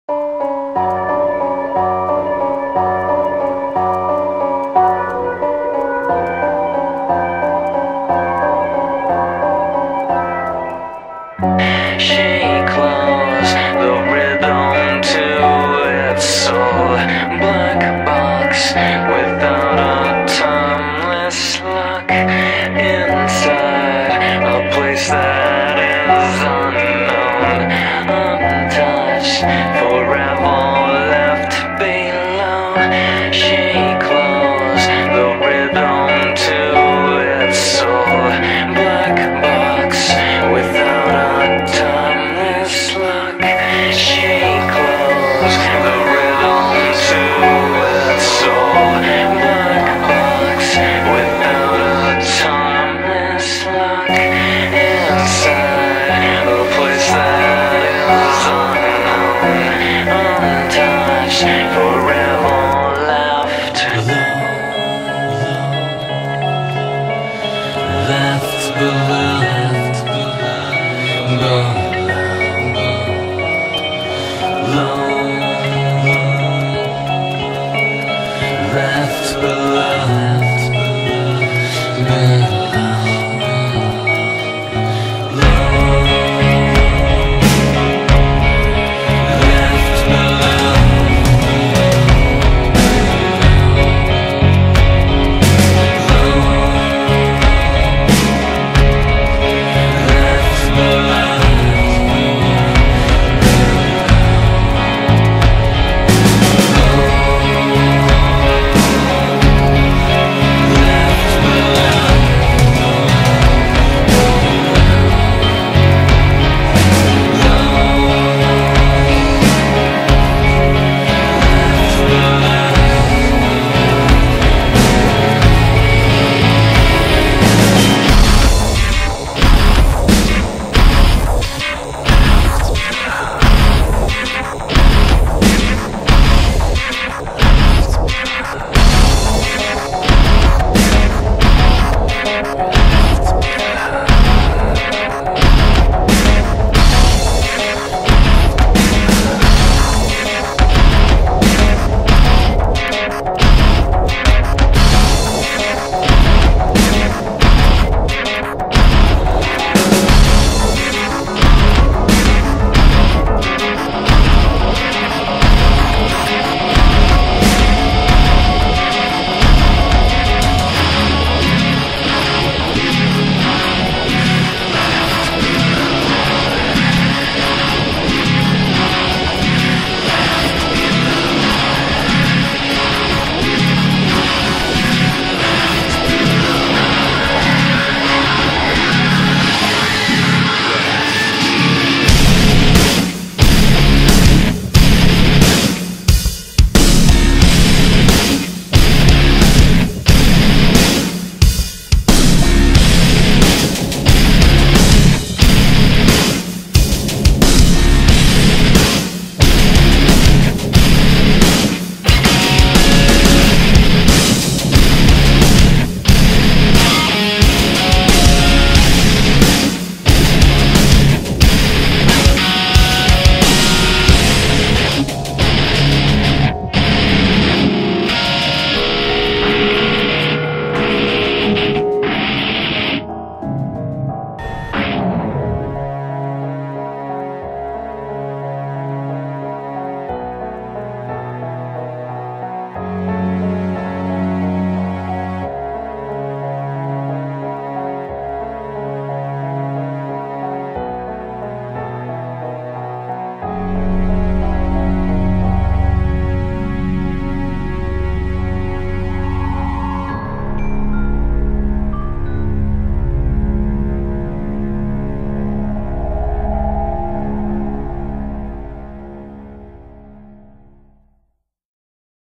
She closed the rhythm to its soul. Black box without a timeless lock. Inside a place that is unknown, untouched, forever left below. She closed the rhythm to its soul. Black box without a timeless lock. She closed the rhythm to its soul. Black box without a timeless lock. Inside a place that is unknown, untouched, forever